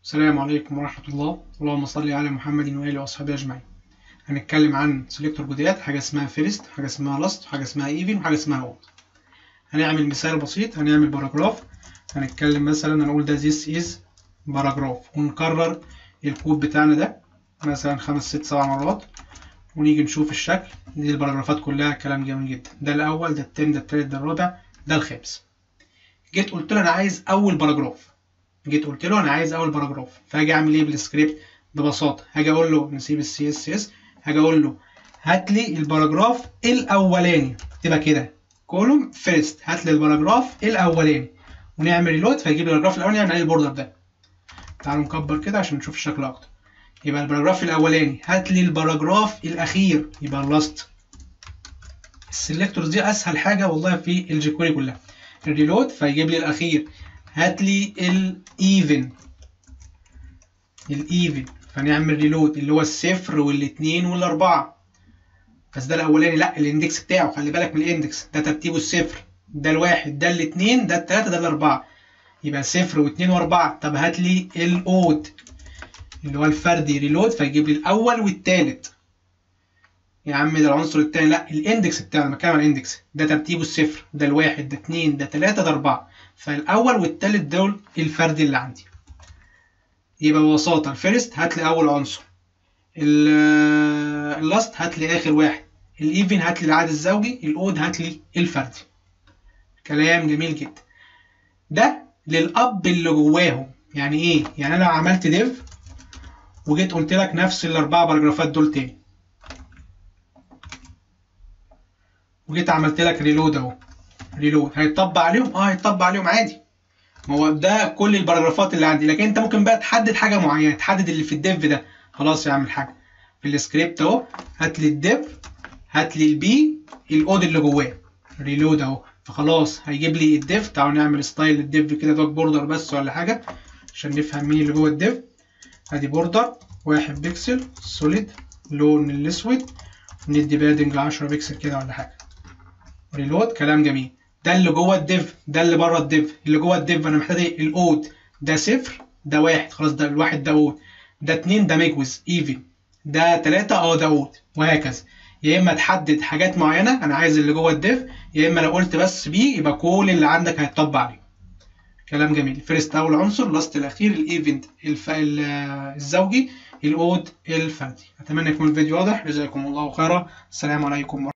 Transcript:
السلام عليكم ورحمة الله. اللهم صل على محمد وآله وأصحابه أجمعين. هنتكلم عن سيلكتور جديات، حاجة اسمها فيرست، حاجة اسمها لاست، وحاجة اسمها ايفن، وحاجة اسمها اود. هنعمل مثال بسيط، هنعمل باراجراف. هنتكلم مثلا، هنقول ده this is باراجراف، ونكرر الكود بتاعنا ده مثلا 5 6 7 مرات، ونيجي نشوف الشكل. دي الباراجرافات كلها كلام جميل جدا. ده الأول، ده التاني، ده التالت، ده الرابع، ده الخامس. جيت قلت له أنا عايز أول باراجراف. فهاجي اعمل ايه بالسكريبت؟ ببساطه هاجي اقول له نسيب السي اس اس، هاجي اقول له هات لي الباراجراف الاولاني. تبقى كده كولوم فيرست، هات لي الباراجراف الاولاني، ونعمل ريلود فيجيب الباراجراف الاولاني. يعني عليه البوردر ده. تعالوا نكبر كده عشان نشوف الشكل اكتر. يبقى الباراجراف الاولاني، هات لي الباراجراف الاخير، يبقى اللاست. السلكتورز دي اسهل حاجه والله في الجيكوري كلها. الريلود فيجيب لي الاخير. هات لي الايفن فنعمل ريلود اللي هو الصفر والاثنين والاربعه. بس ده الاولاني، لا الاندكس بتاعه خلي بالك من الاندكس ده، ترتيبه الصفر، ده الواحد، ده الاثنين، ده الثلاثه، ده الاربعه. يبقى صفر واثنين واربعه. طب هات لي الاود اللي هو الفردي، ريلود فيجيب لي الاول والثالث. يا عم ده العنصر الثاني، لا الاندكس بتاعنا، بتكلم عن الاندكس ده ترتيبه الصفر، ده الواحد، ده اثنين، ده ثلاثه، ده اربعه. فالاول والثالث دول الفردي اللي عندي. يبقى ببساطة الفيرست هات لي أول عنصر، اللاست هات لي آخر واحد، الإيفن هات لي العدد الزوجي، الأود هات لي الفردي. كلام جميل جدا. ده للأب اللي جواهم. يعني إيه؟ يعني أنا عملت ديف وجيت قلت لك نفس الأربعة باراجرافات دول تاني، وجيت عملت لك ريلود أهو. ريلود هيتطبق عليهم؟ هيتطبق عليهم عادي. ما هو ده كل الباراجرافات اللي عندي. لكن انت ممكن بقى تحدد حاجه معينه، تحدد اللي في الديف ده. خلاص يا عم الحاج، في السكريبت اهو، هات لي الديف، هات لي البي، الاود اللي جواه، ريلود اهو. فخلاص هيجيب لي الديف. تعالوا نعمل ستايل الديف كده، دوك بوردر بس ولا حاجه عشان نفهم مين اللي جوه الديف. ادي بوردر 1 بكسل سوليد، لون الاسود، ندي بادنج 10 بكسل كده ولا حاجه. ريلود. كلام جميل. ده اللي جوه الديف، ده اللي بره الديف. اللي جوه الديف انا محتاج الاود ده صفر، ده واحد، خلاص ده الواحد ده اود، ده اتنين ده ميجوز ايفن، ده تلاته ده اود، وهكذا. يا اما تحدد حاجات معينه انا عايز اللي جوه الديف، يا اما لو قلت بس بي يبقى كل اللي عندك هيتطبق عليه. كلام جميل. فيرست اول عنصر، لاست الاخير، الايفنت الزوجي، الاود الفردي. اتمنى يكون الفيديو واضح. جزاكم الله خيرا. السلام عليكم.